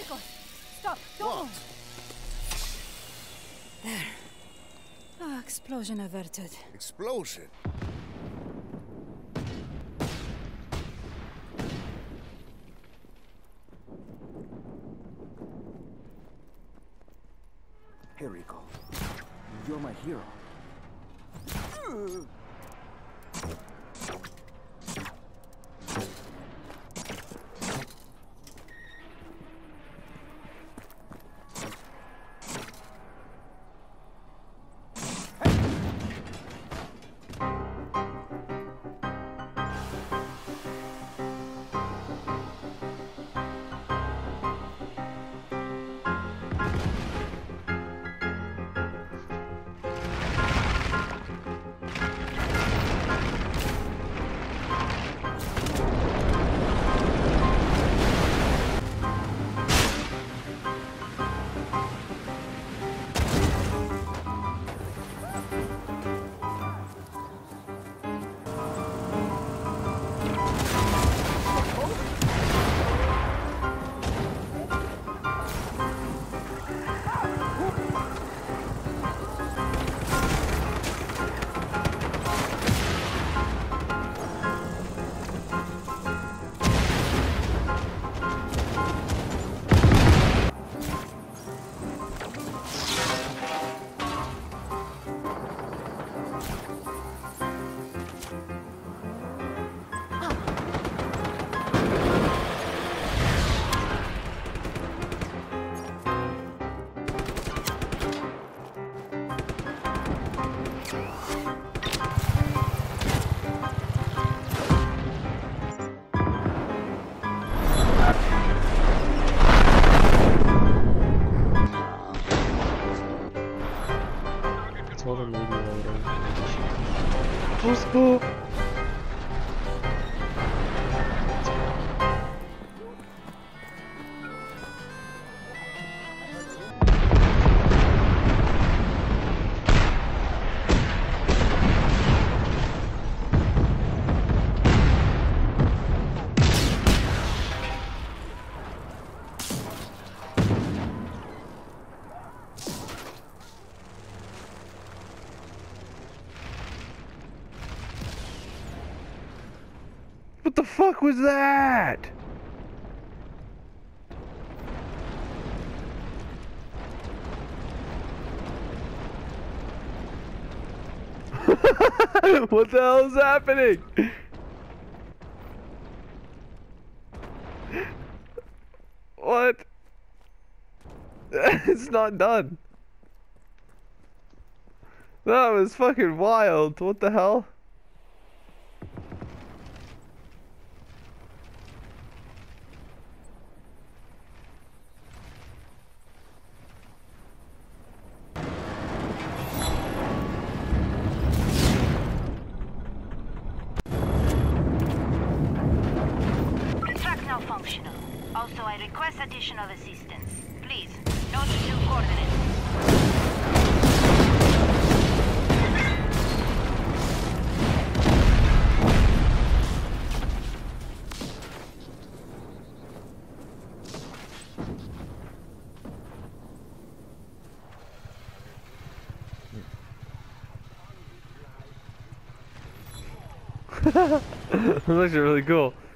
Redicus! Stop! Don't move! There. Ah, explosion averted. Explosion? Here we go. You're my hero. Told him maybe later. Oh, what the fuck was that? What the hell is happening? What? It's not done. That was fucking wild. What the hell? Functional. Also, I request additional assistance. Please, note new coordinates. That's actually really cool.